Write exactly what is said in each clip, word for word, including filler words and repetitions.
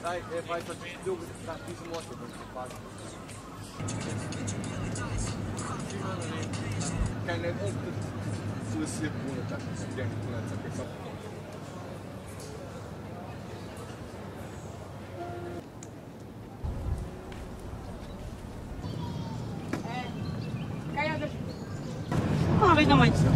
Dai, e fai più tantissimo moto per fare. Kan het ook zo simpel dat ik denk dat het zo Ah, weet nog maar iets.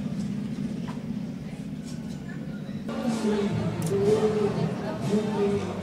Thank you.